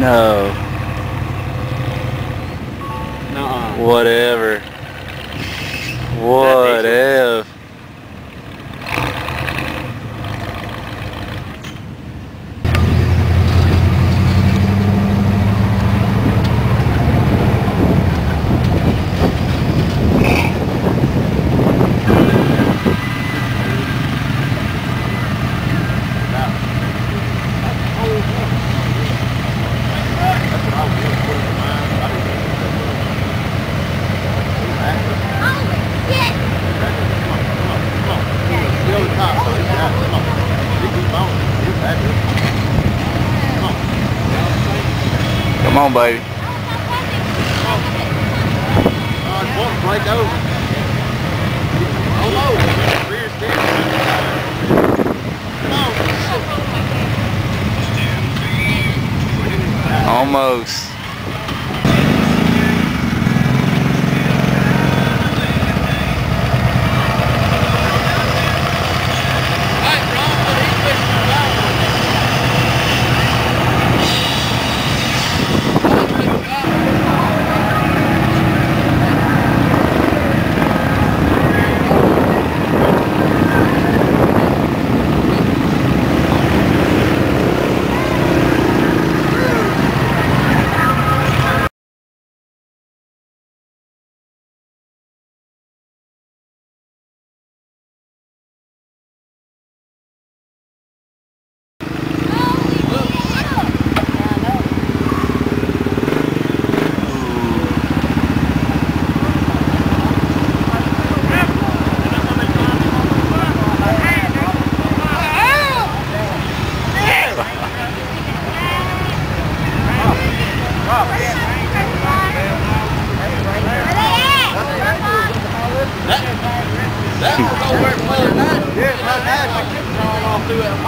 No. Nuh-uh. Whatever. Whatever. Come on, baby. Break over. Oh, rear steer. Come on. Almost. That was over at Mother Night. Yeah, Mother Night. I kept drawing off through it.